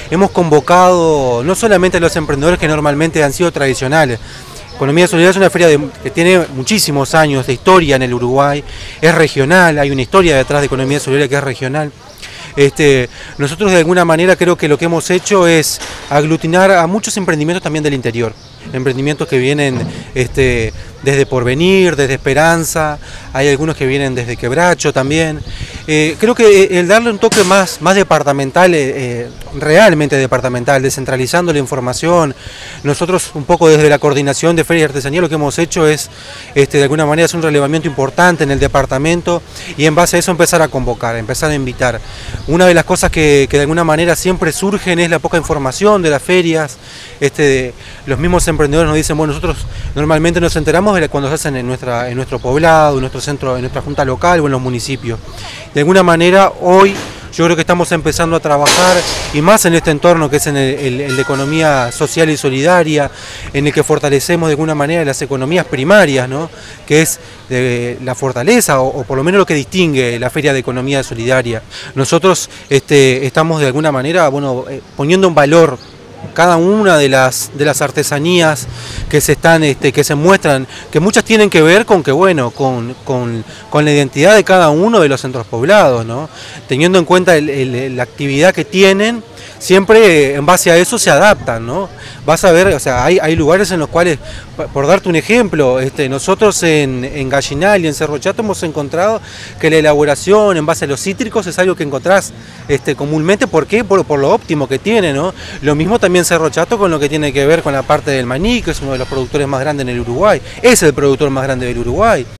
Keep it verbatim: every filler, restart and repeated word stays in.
hemos convocado no solamente a los emprendedores que normalmente han sido tradicionales. Economía Solidaria es una feria de, que tiene muchísimos años de historia en el Uruguay, es regional, hay una historia detrás de Economía Solidaria que es regional. Este, nosotros de alguna manera creo que lo que hemos hecho es aglutinar a muchos emprendimientos también del interior, emprendimientos que vienen este, desde Porvenir, desde Esperanza, hay algunos que vienen desde Quebracho también. Eh, creo que el darle un toque más, más departamental, eh, realmente departamental, descentralizando la información, nosotros un poco desde la coordinación de Feria y Artesanía lo que hemos hecho es este, de alguna manera hacer un relevamiento importante en el departamento y en base a eso empezar a convocar, empezar a invitar. Una de las cosas que, que de alguna manera siempre surgen es la poca información de las ferias. Este, los mismos emprendedores nos dicen, bueno, nosotros normalmente nos enteramos de cuando se hacen en, nuestra, en nuestro poblado, en nuestro centro, en nuestra junta local o en los municipios. De alguna manera hoy yo creo que estamos empezando a trabajar y más en este entorno que es en el, el, el de economía social y solidaria, en el que fortalecemos de alguna manera las economías primarias, ¿no? Que es de la fortaleza o, o por lo menos lo que distingue la Feria de Economía Solidaria. Nosotros este, estamos de alguna manera bueno, eh, poniendo en valor cada una de las de las artesanías que se están este, que se muestran, que muchas tienen que ver con que bueno con, con, con la identidad de cada uno de los centros poblados, ¿no? Teniendo en cuenta el, el, la actividad que tienen, siempre en base a eso se adaptan, ¿no? Vas a ver, o sea, hay, hay lugares en los cuales, por darte un ejemplo, este, nosotros en, en Gallinal y en Cerro Chato hemos encontrado que la elaboración en base a los cítricos es algo que encontrás este, comúnmente, ¿por qué? Por, por lo óptimo que tiene, ¿no? Lo mismo también Cerro Chato con lo que tiene que ver con la parte del maní, que es uno de los productores más grandes en el Uruguay, es el productor más grande del Uruguay.